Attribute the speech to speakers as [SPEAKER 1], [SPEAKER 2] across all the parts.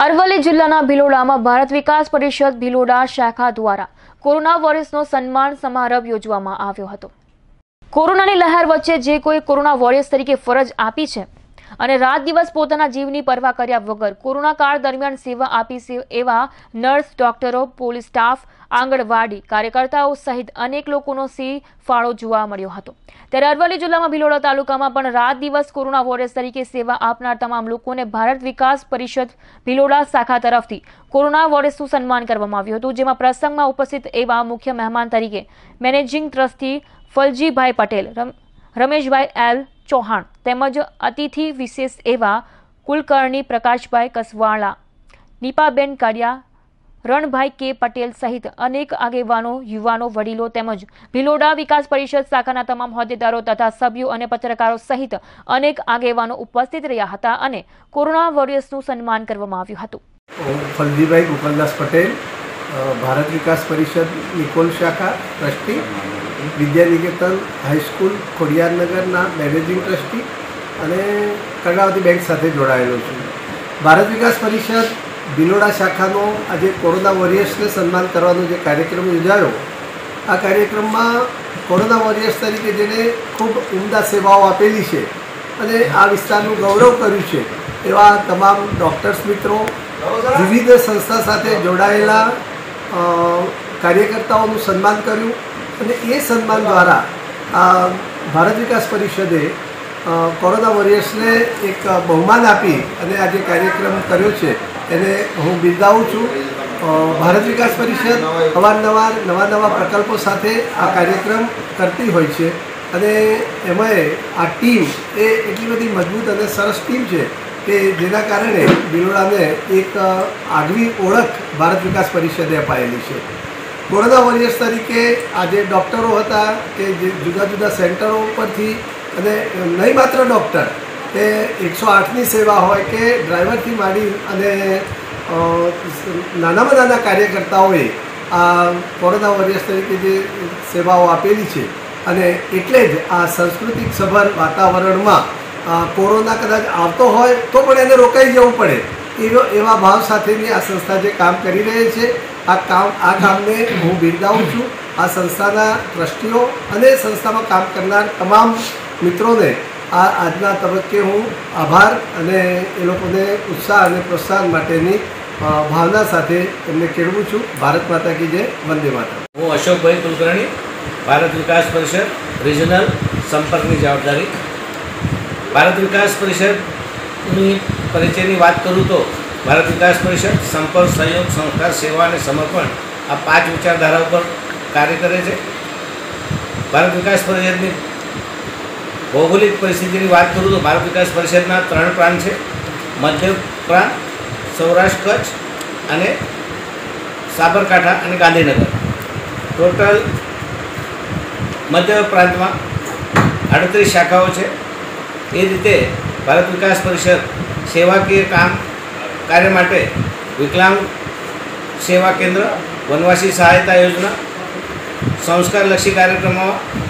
[SPEAKER 1] અરવલ્લી જિલ્લાના ભિલોડામાં ભારત વિકાસ પરિષદ ભિલોડા શાખા દ્વારા કોરોના વોરિયર્સનો સન્માન સમારંભ યોજવામાં આવ્યો હતો। કોરોનાની લહેર વચ્ચે જે કોઈ કોરોના વોરિયર્સ તરીકે ફરજ આપી છે અને રાત દિવસ પોતાના જીવની પરવા કર્યા વગર કોરોના કાળ દરમિયાન સેવા આપી છે એવા નર્સ, ડોક્ટરો, પોલીસ સ્ટાફ, આંગણવાડી કાર્યકર્તાઓ સહિત અનેક લોકોનો સિંહ ફાળો જોવા મળ્યો હતો। ત્યારે અરવલ્લી જિલ્લામાં ભિલોડા તાલુકામાં પણ રાત દિવસ કોરોના વોરિયર્સ તરીકે સેવા આપનાર તમામ લોકોને ભારત વિકાસ પરિષદ ભિલોડા શાખા તરફથી કોરોના વોરિયર્સનું સન્માન કરવામાં આવ્યું હતું, જેમાં પ્રસંગમાં ઉપસ્થિત એવા મુખ્ય મહેમાન તરીકે managing trustee Faljibhai Patel, Rameshbhai L Chauhan તેમજ અતિથિ વિશેષ એવા કુલકર્ણી પ્રકાશભાઈ કસવાળા, નીપાબેન કાડિયા, રણભાઈ કે પટેલ સહિત અનેક આગેવાનો, યુવાનો, વડીલો તેમજ ભિલોડા વિકાસ પરિષદ શાખાના તમામ હોદ્દેદારો તથા સભ્યો અને પત્રકારો સહિત અનેક આગેવાનો ઉપસ્થિત રહ્યા હતા અને કોરોના વોરિયર્સનું સન્માન કરવામાં આવ્યું હતું।
[SPEAKER 2] ફલજીભાઈ ગોપાલદાસ પટેલ, ભારત વિકાસ પરિષદ નિકોલ શાખા ટ્રસ્ટી, વિદ્યાનિકેતન હાઈસ્કૂલ ખોડિયારનગરના મેનેજિંગ ટ્રસ્ટી અને કર્ણાવતી બેંક સાથે જોડાયેલો છું। ભારત વિકાસ પરિષદ ભિલોડા શાખાનો આજે કોરોના વોરિયર્સને સન્માન કરવાનો જે કાર્યક્રમ યોજાયો, આ કાર્યક્રમમાં કોરોના વોરિયર્સ તરીકે જેને ખૂબ ઉમદા સેવાઓ આપેલી છે અને આ વિસ્તારનું ગૌરવ કર્યું છે એવા તમામ ડૉક્ટર્સ મિત્રો, વિવિધ સંસ્થા સાથે જોડાયેલા કાર્યકર્તાઓનું સન્માન કર્યું અને એ સન્માન દ્વારા ભારત વિકાસ પરિષદે કોરોના વોરિયર્સને એક બહુમાન આપી અને આ જે કાર્યક્રમ કર્યો છે એને હું બિરદાવું છું। ભારત વિકાસ પરિષદ અવારનવાર નવા પ્રકલ્પો સાથે આ કાર્યક્રમ કરતી હોય છે અને એમાંય આ ટીમ એ એટલી બધી મજબૂત અને સરસ ટીમ છે કે જેના કારણે ભિલોડાને એક આગવી ઓળખ ભારત વિકાસ પરિષદે અપાયેલી છે। કોરોના વોરિયર્સ તરીકે આજે ડૉક્ટરો હતા કે જે જુદા જુદા સેન્ટરો પરથી અને નહીં માત્ર ડૉક્ટર કે 108ની સેવા હોય કે ડ્રાઈવરથી માંડી અને નાનામાં નાના કાર્યકર્તાઓએ આ કોરોના વોરિયર્સ તરીકે જે સેવાઓ આપેલી છે અને એટલે જ આ સાંસ્કૃતિક સભર વાતાવરણમાં કોરોના કદાચ આવતો હોય તો પણ એને રોકાઈ જવું પડે એવા ભાવ સાથેની આ સંસ્થા જે કામ કરી રહી છે આ કામને હું બિરદાવું છું। આ સંસ્થાના ટ્રસ્ટીઓ અને સંસ્થામાં કામ કરનાર તમામ મિત્રોને આજના તબક્કે હું આભાર અને એ લોકોને ઉત્સાહ અને પ્રોત્સાહન માટેની ભાવના સાથે એમને કેળવું છું। ભારત માતા કી જય, વંદે માતરમ।
[SPEAKER 3] હું અશોકભાઈ કુલકર્ણી, ભારત વિકાસ પરિષદ રિજનલ સંપર્કની જવાબદારી। ભારત વિકાસ પરિષદની પરિચયની વાત કરું તો ભારત વિકાસ પરિષદ સંપર્ક, સહયોગ, સંસ્કાર, સેવા અને સમર્પણ આ 5 વિચારધારા પર કાર્ય કરે છે। ભારત વિકાસ પરિષદની ભૌગોલિક પરિસ્થિતિની વાત કરું તો ભારત વિકાસ પરિષદના 3 પ્રાંત છે, મધ્ય પ્રાંત, સૌરાષ્ટ્ર, કચ્છ અને સાબરકાંઠા અને ગાંધીનગર। ટોટલ મધ્ય પ્રાંતમાં 38 શાખાઓ છે। એ રીતે ભારત વિકાસ પરિષદ સેવાકીય કાર્ય માટે વિકલાંગ સેવા કેન્દ્ર, વનવાસી સહાયતા યોજના, સંસ્કારલક્ષી કાર્યક્રમો,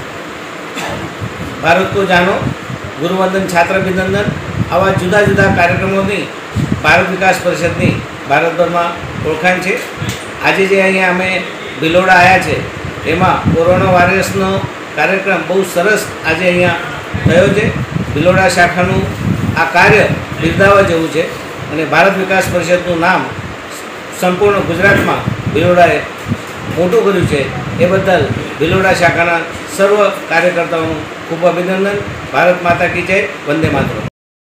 [SPEAKER 3] ભારત કો જાનો, ગુરુવંદન, છાત્ર અભિનંદન આવા જુદા જુદા કાર્યક્રમોની ભારત વિકાસ પરિષદની ભારતભરમાં ઓળખાણ છે। આજે જે અહીંયા અમે ભિલોડા આવ્યા છે એમાં કોરોના વાયરસનો કાર્યક્રમ બહુ સરસ આજે અહીંયા થયો છે। ભિલોડા શાખાનું આ કાર્ય બિરદાવવા જેવું છે અને ભારત વિકાસ પરિષદનું નામ સંપૂર્ણ ગુજરાતમાં ભિલોડાએ મોટું કર્યું છે। એ બદલ ભિલોડા શાખાના સર્વ કાર્યકર્તાઓનું ખૂબ અભિનંદન। ભારત માતા કી જય, વંદે માતરમ।